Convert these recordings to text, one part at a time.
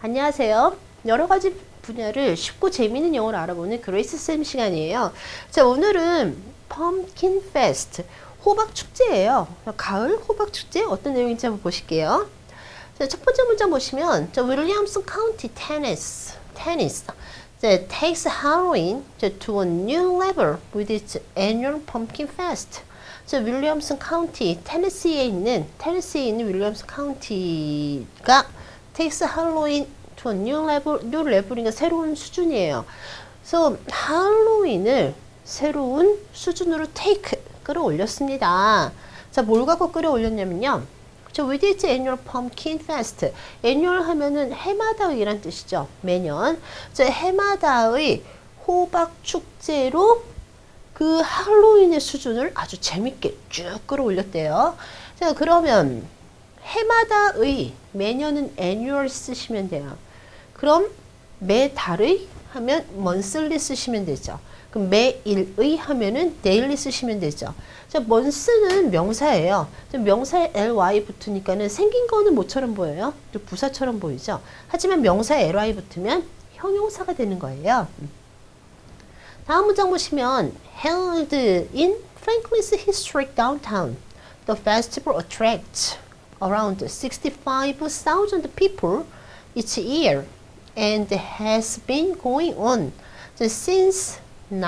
안녕하세요. 여러 가지 분야를 쉽고 재미있는 영어로 알아보는 그레이스 쌤 시간이에요. 자, 오늘은 Pumpkin Fest, 호박 축제예요. 가을 호박 축제 어떤 내용인지 한번 보실게요. 자, 첫 번째 문장 보시면 윌리엄슨 카운티 테니스 takes Halloween to a new level with its annual Pumpkin Fest. 자, 윌리엄슨 카운티, 테네시에 있는 윌리엄슨 카운티가 takes Halloween to a new level이니까 새로운 수준이에요. 그래서 할로윈을 새로운 수준으로 take, 끌어올렸습니다. 자, 뭘 갖고 끌어올렸냐면요. with its annual pumpkin fest. annual 하면은 해마다의 이란 뜻이죠. 매년. 자, 해마다의 호박 축제로 그 할로윈의 수준을 아주 재밌게 쭉 끌어올렸대요. 자, 그러면 해마다의, 매년은 annual 쓰시면 돼요. 그럼 매달의 하면 monthly 쓰시면 되죠. 그럼 매일의 하면은 daily 쓰시면 되죠. 자, month는 명사예요. 명사에 ly 붙으니까는 생긴 거는 뭐처럼 보여요? 부사처럼 보이죠. 하지만 명사에 ly 붙으면 형용사가 되는 거예요. 다음 문장 보시면 held in Franklin's historic downtown, the festival attracts around 65,000 people each year and has been going on since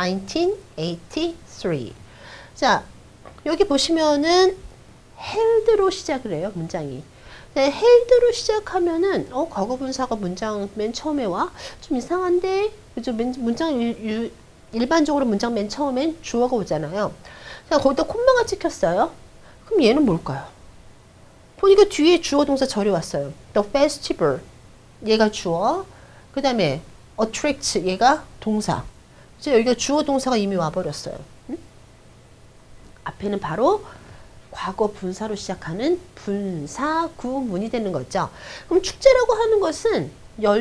1983. 자, 여기 보시면은 held로 시작을 해요, 문장이. 네, held로 시작하면은 과거 분사가 문장 맨 처음에 와? 좀 이상한데? 그죠? 일반적으로 문장 맨 처음엔 주어가 오잖아요. 자, 거기다 콤마가 찍혔어요. 그럼 얘는 뭘까요? 보니까 뒤에 주어 동사 절이 왔어요. The festival, 얘가 주어. 그 다음에 attract, 얘가 동사. 이제 여기가 주어 동사가 이미 와버렸어요. 응? 앞에는 바로 과거 분사로 시작하는 분사 구문이 되는 거죠. 그럼 축제라고 하는 것은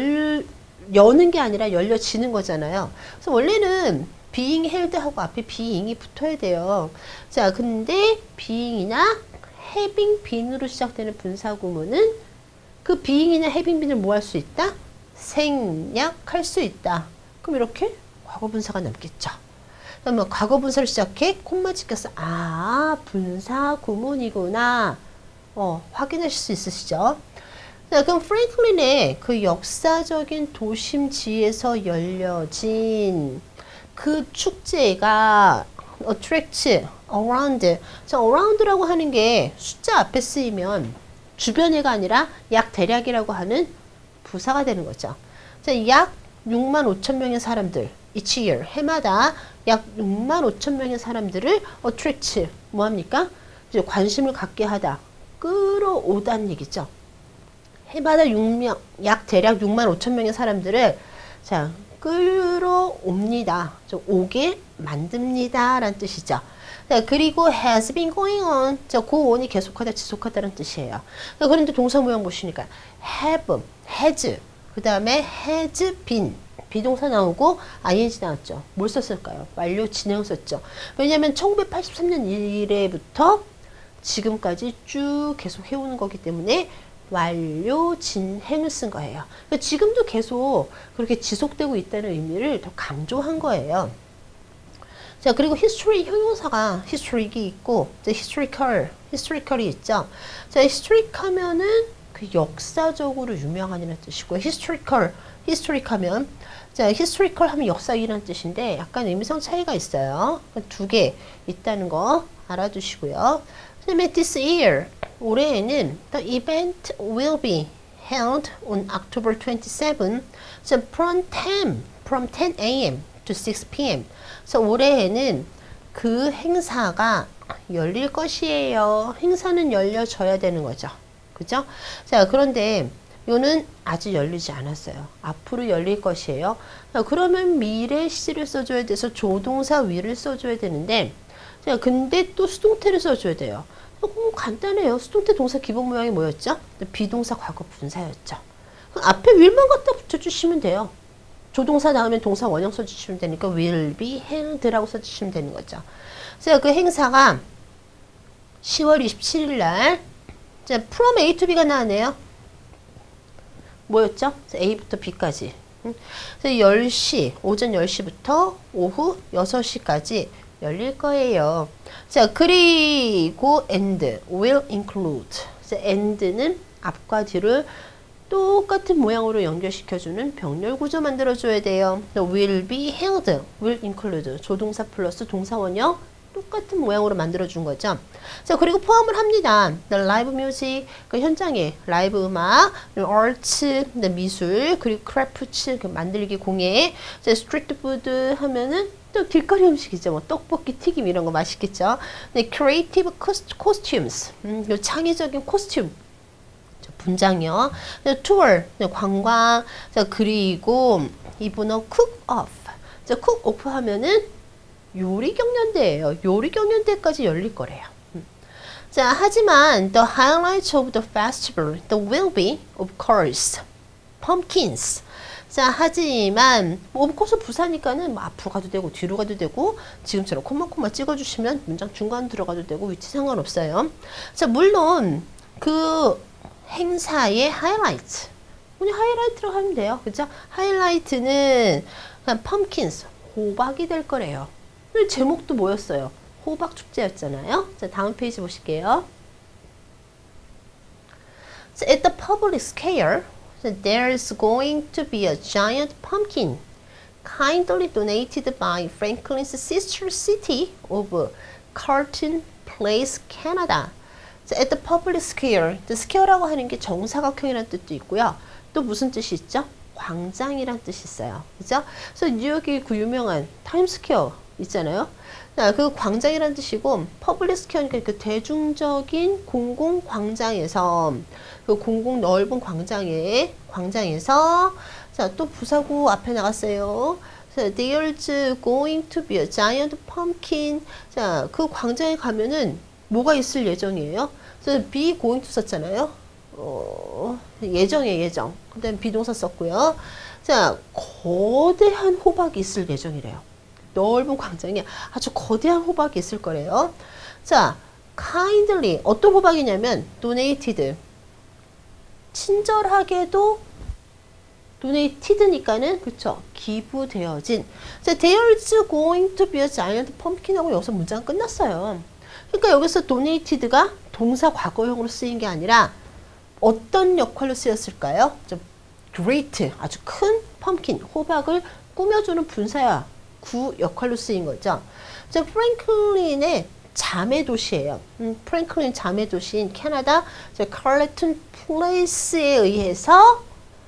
여는 게 아니라 열려지는 거잖아요. 그래서 원래는 being held 하고 앞에 being이 붙어야 돼요. 자, 근데 being이나 having been으로 시작되는 분사 구문은 그 being이나 having been을 뭐 할 수 있다? 생략할 수 있다. 그럼 이렇게 과거 분사가 남겠죠. 그러면 과거 분사를 시작해 콤마 찍혀서 분사 구문이구나. 확인하실 수 있으시죠? 자, 그럼 프랭클린의 그 역사적인 도심지에서 열려진 그 축제가 attract, around. 자, around라고 하는 게 숫자 앞에 쓰이면 주변에가 아니라 약 대략이라고 하는 부사가 되는 거죠. 자, 약 65,000명의 사람들, each year, 해마다 약 65,000명의 사람들을 attract, 뭐합니까? 이제 관심을 갖게 하다, 끌어오다는 얘기죠. 해마다 약 대략 65,000명의 사람들을 자, 끌어옵니다. 오게 만듭니다. 라는 뜻이죠. 자, 그리고 has been going on. 자, go on이 계속하다, 지속하다는 뜻이에요. 자, 그런데 동사 모양 보시니까 have, has, 그 다음에 has been. 비동사 나오고 ing 나왔죠. 뭘 썼을까요? 완료 진행 썼죠. 왜냐하면 1983년 이래부터 지금까지 쭉 계속 해오는 거기 때문에 완료 진행을 쓴 거예요. 그러니까 지금도 계속 그렇게 지속되고 있다는 의미를 더 강조한 거예요. 자, 그리고 history 형용사가 historic이 있고, 자, historical이 있죠. 자, historic 하면은 그 역사적으로 유명한이라는 뜻이고, historic 하면, 자, historical 하면 역사이라는 뜻인데 약간 의미상 차이가 있어요. 두 개 있다는 거 알아두시고요. 그다음에 this year, 올해에는 the event will be held on October 27, so from 10 a.m. to 6 p.m. 그래서 올해에는 그 행사가 열릴 것이에요. 행사는 열려져야 되는 거죠. 그죠? 자, 그런데 이거는 아직 열리지 않았어요. 앞으로 열릴 것이에요. 자, 그러면 미래 시제를 써줘야 돼서 조동사 will을 써줘야 되는데, 자, 근데 또 수동태를 써줘야 돼요. 간단해요. 수동태 동사 기본 모양이 뭐였죠? 비동사 과거 분사였죠. 앞에 will만 갖다 붙여주시면 돼요. 조동사 다음에 동사 원형 써주시면 되니까 will be held라고 써주시면 되는 거죠. 자, 그 행사가 10월 27일 날, 자, from A to B가 나왔네요. 뭐였죠? A부터 B까지. 그래서 10시, 오전 10시부터 오후 6시까지 열릴 거예요. 자, 그리고 and will include. 자, and는 앞과 뒤를 똑같은 모양으로 연결시켜주는 병렬 구조 만들어줘야 돼요. will be held, will include. 조동사 플러스 동사원형 똑같은 모양으로 만들어준 거죠. 자, 그리고 포함을 합니다. The live music, 그 현장에 라이브 음악, arts, 미술, 그리고 crafts, 그 만들기 공예, 자, street food 하면은 또 길거리 음식이죠. 뭐 떡볶이, 튀김 이런 거 맛있겠죠. 네, creative costumes, 창의적인 코스튬. 분장이요. tour, 관광. 자, 그리고 이분은 cook off. 자, cook off 하면은 요리 경연대예요. 요리 경연대까지 열릴 거래요. 자, 하지만 the highlights of the festival will be, of course, pumpkins. 자, 하지만 of course 부사니까는 뭐 앞으로 가도 되고 뒤로 가도 되고 지금처럼 콤마콤마 찍어주시면 문장 중간 들어가도 되고 위치 상관없어요. 자, 물론 그 행사의 하이라이트. 그냥 하이라이트라고 하면 돼요. 그죠? 하이라이트는 그냥 펌킨스, 호박이 될 거래요. 제목도 뭐였어요? 호박 축제였잖아요. 자, 다음 페이지 보실게요. So at the public scale, there's going to be a giant pumpkin kindly donated by Franklin's sister city of Carlton Place, Canada. at the public square, the square라고 하는 게 정사각형이라는 뜻도 있고요. 또 무슨 뜻이 있죠? 광장이란 뜻이 있어요. 그죠? 그래서 뉴욕의 그 유명한 타임스퀘어 있잖아요. 그 광장이란 뜻이고, 퍼블릭 스퀘어니까 그 대중적인 공공 광장에서, 그 공공 넓은 광장에서, 자, 또 부사구 앞에 나갔어요. There's going to be a giant pumpkin. 자, 그 광장에 가면은 뭐가 있을 예정이에요? 그래서 be going to 썼잖아요. 예정이에요, 예정. 그 다음에 비동사 썼고요. 자, 거대한 호박이 있을 예정이래요. 넓은 광장에 아주 거대한 호박이 있을 거래요. 자, kindly. 어떤 호박이냐면, donated. 친절하게도 donated니까는, 그쵸? 기부되어진. 자, there's going to be a giant pumpkin하고 여기서 문장 끝났어요. 그러니까 여기서 donated가 동사 과거형으로 쓰인 게 아니라 어떤 역할로 쓰였을까요? great, 아주 큰 펌킨, 호박을 꾸며주는 분사야, 구 역할로 쓰인 거죠. 자, 프랭클린의 자매 도시예요. 프랭클린 자매 도시인 캐나다 칼레튼 플레이스에 의해서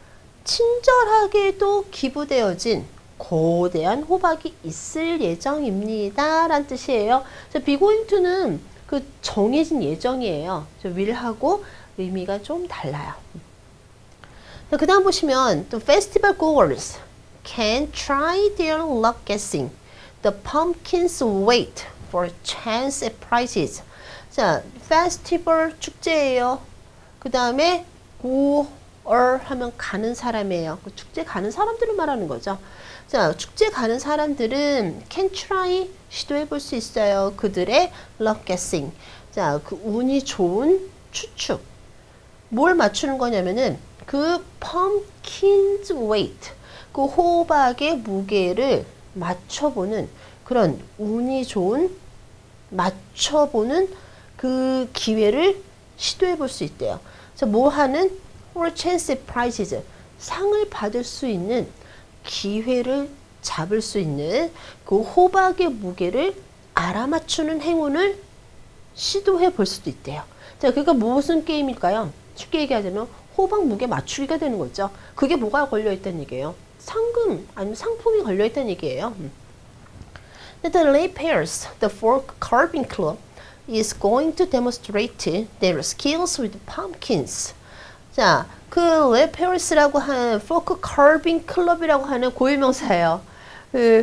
친절하게도 기부되어진 거대한 호박이 있을 예정입니다. 라는 뜻이에요. be going to는 그 정해진 예정이에요. will하고 의미가 좀 달라요. 그 다음 보시면 the festival goers can try their luck guessing. The pumpkins wait for chance prizes. 자, festival 축제예요. 그 다음에 goer 하면 가는 사람이에요. 그 축제 가는 사람들을 말하는 거죠. 자, 축제 가는 사람들은 can try, 시도해 볼 수 있어요. 그들의 luck guessing. 자, 그 운이 좋은 추측. 뭘 맞추는 거냐면은 그 pumpkin's weight, 그 호박의 무게를 맞춰보는 그런 운이 좋은 맞춰보는 그 기회를 시도해 볼 수 있대요. 자, 뭐 하는 or chance prizes, 상을 받을 수 있는 기회를 잡을 수 있는 그 호박의 무게를 알아맞추는 행운을 시도해 볼 수도 있대요. 자, 그러니까 무슨 게임일까요? 쉽게 얘기하자면 호박 무게 맞추기가 되는 거죠. 그게 뭐가 걸려있다는 얘기예요? 상금 아니면 상품이 걸려있다는 얘기예요. The lay pairs, the fork carving club, is going to demonstrate their skills with pumpkins. 자, 그 lay pairs라고 하는 fork carving club이라고 하는 고유명사예요. 그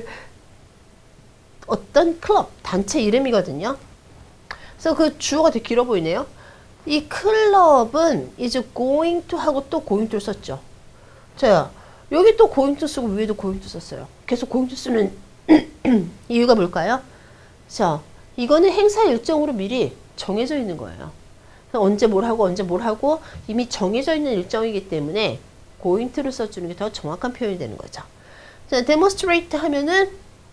어떤 클럽, 단체 이름이거든요. 그래서 그 주어가 되게 길어 보이네요. 이 클럽은 이제 going to 하고 또 going to를 썼죠. 자, 여기 또 going to 쓰고 위에도 going to 썼어요. 계속 going to 쓰는 이유가 뭘까요? 자, 이거는 행사 일정으로 미리 정해져 있는 거예요. 언제 뭘 하고 언제 뭘 하고 이미 정해져 있는 일정이기 때문에 going to를 써주는 게 더 정확한 표현이 되는 거죠. 자, demonstrate 하면은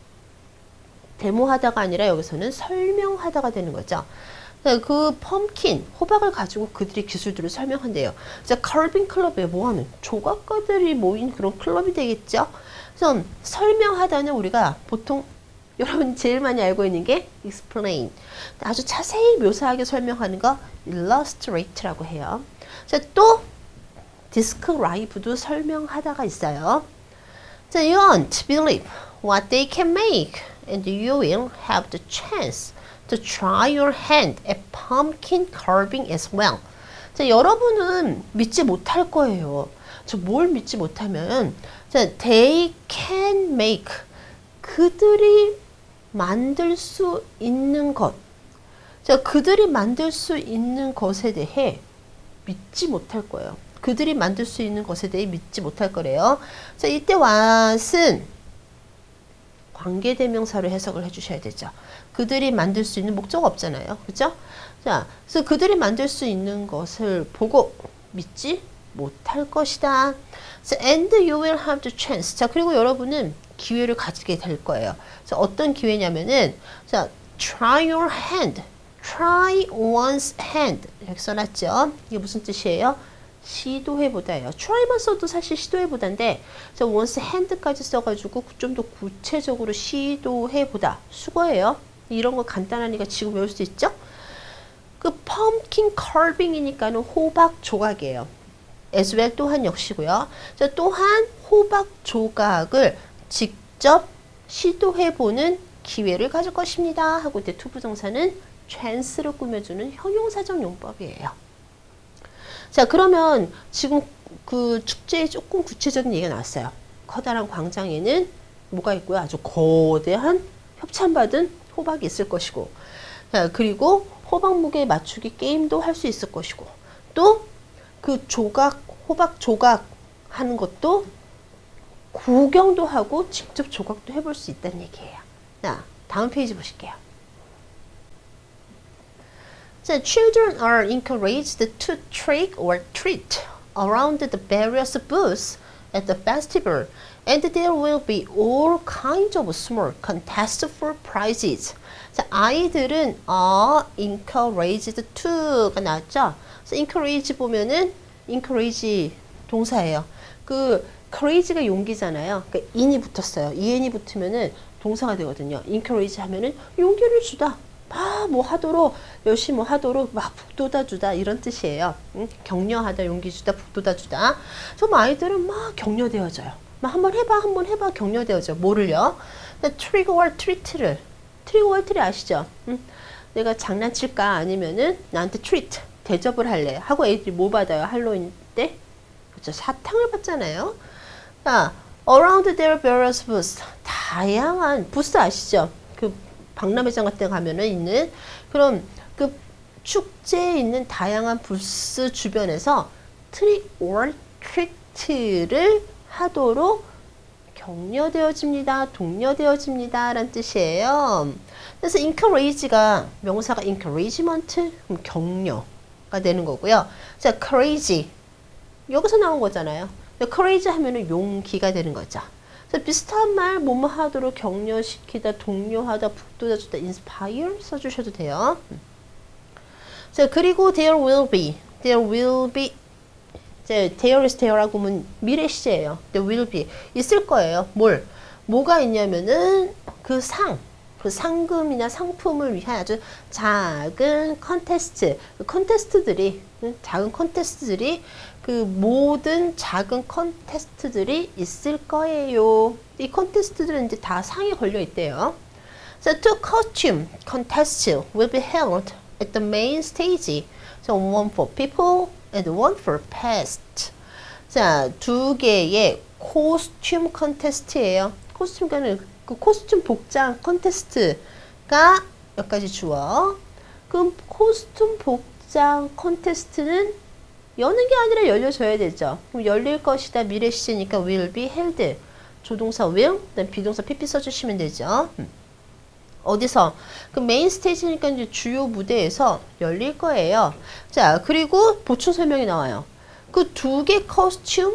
데모하다가 아니라 여기서는 설명하다가 되는 거죠. 그 펌킨, 호박을 가지고 그들의 기술들을 설명한대요. 자, carving 클럽에 뭐하는 조각가들이 모인 그런 클럽이 되겠죠. 그래서 설명하다는 우리가 보통 여러분 제일 많이 알고 있는 게 explain, 아주 자세히 묘사하게 설명하는 거 illustrate라고 해요. 자, 또 describe도 설명하다가 있어요. 자, you won't believe what they can make, and you will have the chance to try your hand at pumpkin carving as well. 자, 여러분은 믿지 못할 거예요. 저 뭘 믿지 못하면, 자, they can make, 그들이 만들 수 있는 것. 자, 그들이 만들 수 있는 것에 대해 믿지 못할 거예요. 그들이 만들 수 있는 것에 대해 믿지 못할 거래요. 자, 이때 what은 관계대명사로 해석을 해주셔야 되죠. 그들이 만들 수 있는 목적 없잖아요. 그죠? 자, 그래서 그들이 만들 수 있는 것을 보고 믿지 못할 것이다. 자, and you will have the chance. 자, 그리고 여러분은 기회를 가지게 될 거예요. 자, 어떤 기회냐면은, 자, try your hand. try one's hand. 이렇게 써놨죠. 이게 무슨 뜻이에요? 시도해보다예요. try만 써도 사실 시도해보다인데, 자, once hand까지 써가지고 좀 더 구체적으로 시도해보다. 수거예요. 이런 거 간단하니까 지금 외울 수 있죠? 그 pumpkin carving이니까는 호박 조각이에요. as well 또한 역시고요. 자, 또한 호박 조각을 직접 시도해보는 기회를 가질 것입니다. 하고 이때 투부정사는 chance로 꾸며주는 형용사적 용법이에요. 자, 그러면 지금 그 축제에 조금 구체적인 얘기가 나왔어요. 커다란 광장에는 뭐가 있고요? 아주 거대한 협찬받은 호박이 있을 것이고, 자, 그리고 호박 무게 맞추기 게임도 할 수 있을 것이고, 또 그 조각, 호박 조각 하는 것도 구경도 하고 직접 조각도 해볼 수 있다는 얘기예요. 자, 다음 페이지 보실게요. 자, children are encouraged to trick or treat around the various booths at the festival, and there will be all kinds of small contests for prizes. 자, 아이들은 encouraged to가 나왔죠? 그래서 encourage 보면은 encourage 동사예요. 그 courage가 용기잖아요. 그러니까 in이 붙었어요. en이 붙으면은 동사가 되거든요. encourage 하면은 용기를 주다. 뭐 하도록 열심히 뭐 하도록 막 북돋아 주다 이런 뜻이에요. 격려하다, 용기 주다, 북돋아 주다. 좀 아이들은 막 격려되어져요. 막 한번 해봐 격려되어져. 뭐를요? 트릭 or 트리트를. 트릭 or 트리 아시죠? 내가 장난칠까 아니면은 나한테 트리트 대접을 할래 하고 애들이 뭐 받아요? 할로윈 때? 그렇죠. 사탕을 받잖아요. 자, around their various booths. 다양한 부스 아시죠? 그 박람회장 같은 데 가면은 있는 그럼 그 축제에 있는 다양한 부스 주변에서 트릭 or 트리트를 하도록 격려되어집니다. 독려되어집니다. 라는 뜻이에요. 그래서 encourage가 명사가 encouragement, 그럼 격려가 되는 거고요. 자, courage 여기서 나온 거잖아요. courage 하면은 용기가 되는 거죠. 비슷한 말, 뭐뭐 하도록 격려시키다, 독려하다, 북돋아주다, inspire 써주셔도 돼요. 자, 그리고 there will be. 이제 there is there라고 하면 미래 시제예요. there will be. 있을 거예요. 뭐가 있냐면은 그 상금이나 상품을 위한 아주 작은 작은 컨테스트들이 그 모든 작은 컨테스트들이 있을 거예요. 이 컨테스트들은 이제 다 상에 걸려 있대요. So two costume contests will be held at the main stage. So one for people and one for pets. 자, 두 개의 코스튬 컨테스트예요. 코스튬과는 그 코스튬 복장 컨테스트가 몇 가지 주어. 그럼 코스튬 복장 컨테스트는 여는 게 아니라 열려줘야 되죠. 그럼 열릴 것이다. 미래 시제니까 will be held. 조동사 will, 그다음 비동사 pp 써주시면 되죠. 어디서? 그 메인 스테이지니까 이제 주요 무대에서 열릴 거예요. 자, 그리고 보충 설명이 나와요. 그 두 개 코스튬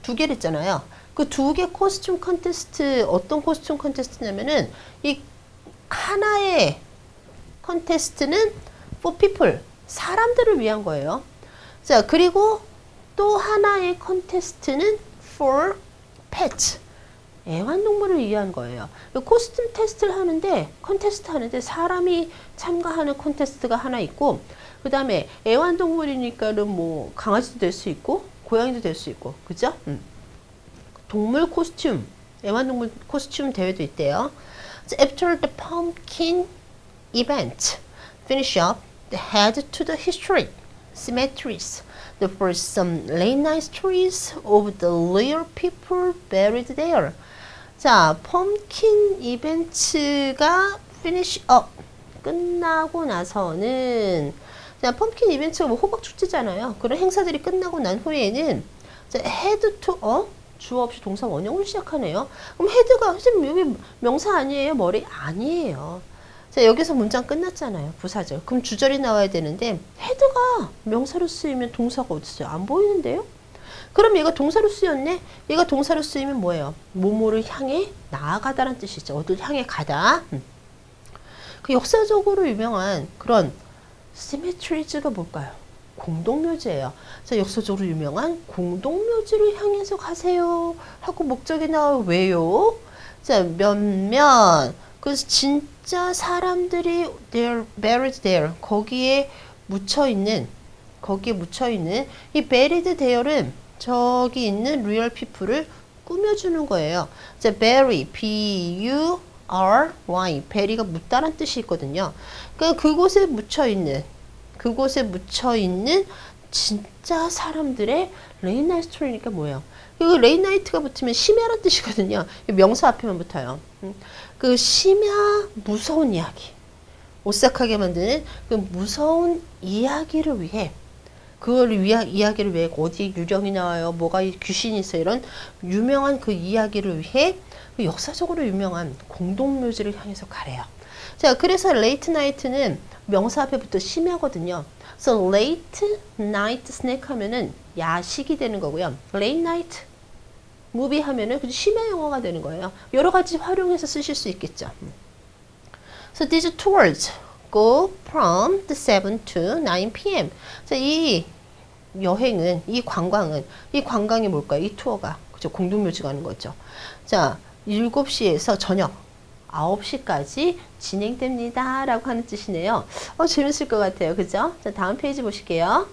두 개를 했잖아요. 그 두 개 코스튬 컨테스트 어떤 코스튬 컨테스트냐면은 이 하나의 컨테스트는 for people 사람들을 위한 거예요. 자 그리고 또 하나의 컨테스트는 for pets 애완동물을 위한 거예요. 코스튬 테스트를 하는데 컨테스트 하는데 사람이 참가하는 컨테스트가 하나 있고 그 다음에 애완동물이니까는 뭐 강아지도 될 수 있고 고양이도 될 수 있고 그죠? 동물 코스튬 애완동물 코스튬 대회도 있대요. After the pumpkin event finish up they head to the historic cemeteries for some late night stories of the real people buried there. 자, 펌킨 이벤트가 finish up 끝나고 나서는 자, 펌킨 이벤트가 뭐 호박 축제잖아요. 그런 행사들이 끝나고 난 후에는 자, head to 주어 없이 동사 원형으로 시작하네요. 그럼 head가 선생님 여기 명사 아니에요? 머리 아니에요. 자, 여기서 문장 끝났잖아요. 부사절. 그럼 주절이 나와야 되는데 헤드가 명사로 쓰이면 동사가 어디 있어요? 안 보이는데요? 그럼 얘가 동사로 쓰였네? 얘가 동사로 쓰이면 뭐예요? 뭐뭐를 향해 나아가다라는 뜻이죠. 어딜 향해 가다. 그 역사적으로 유명한 그런 시메트리즈가 뭘까요? 공동묘지예요. 자, 역사적으로 유명한 공동묘지를 향해서 가세요. 하고 목적이 나와요. 왜요? 자, 몇몇 그래서 진짜 사람들이 they're buried there 거기에 묻혀 있는 이 buried there는 저기 있는 real people을 꾸며주는 거예요. 자, bury, B-U-R-Y, bury가 묻다란 뜻이 있거든요. 그러니까 그곳에 묻혀 있는 진짜 사람들의 late night story니까 뭐예요? 이거 late night가 붙으면 심야란 뜻이거든요. 명사 앞에만 붙어요. 그 심야 무서운 이야기, 오싹하게 만드는 그 무서운 이야기를 위해 이야기를 위해 어디 유령이 나와요, 뭐가 귀신이 있어요, 이런 유명한 그 이야기를 위해 그 역사적으로 유명한 공동묘지를 향해서 가래요. 자, 그래서 late night는 명사 앞에부터 심야거든요. 그래서 late night snack 하면은 야식이 되는 거고요. late night 무비 하면은 심야 영화가 되는 거예요. 여러 가지 활용해서 쓰실 수 있겠죠. So these tours go from the 7 to 9 p.m. 자, 이 여행은, 이 관광이 뭘까요? 이 투어가. 그죠? 공동묘지 가는 거죠. 자, 7시에서 저녁 9시까지 진행됩니다. 라고 하는 뜻이네요. 재밌을 것 같아요. 그죠? 자, 다음 페이지 보실게요.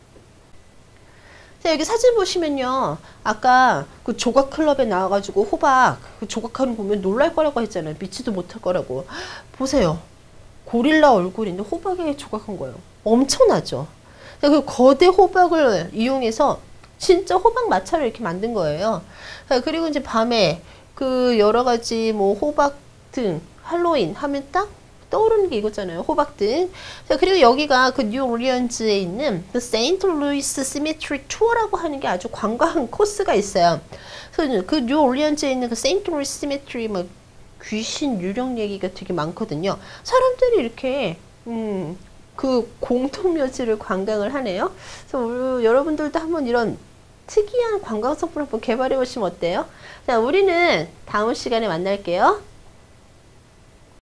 자, 여기 사진 보시면요. 아까 그 조각 클럽에 나와가지고 호박 그 조각하는 거 보면 놀랄 거라고 했잖아요. 믿지도 못할 거라고. 보세요. 고릴라 얼굴인데 호박에 조각한 거예요. 엄청나죠? 자, 그 거대 호박을 이용해서 진짜 호박 마차를 이렇게 만든 거예요. 자, 그리고 이제 밤에 그 여러 가지 뭐 호박 등 할로윈 하면 딱 떠오르는 게 이거잖아요. 호박등. 자, 그리고 여기가 그 뉴올리언즈에 있는 그 세인트 루이스 시메트리 투어라고 하는 게 아주 관광 코스가 있어요. 그래서 그 뉴올리언즈에 있는 그 세인트 루이스 시메트리 뭐 귀신 유령 얘기가 되게 많거든요. 사람들이 이렇게 그 공동묘지를 관광을 하네요. 그래서 여러분들도 한번 이런 특이한 관광 상품을 한번 개발해 보시면 어때요? 자, 우리는 다음 시간에 만날게요.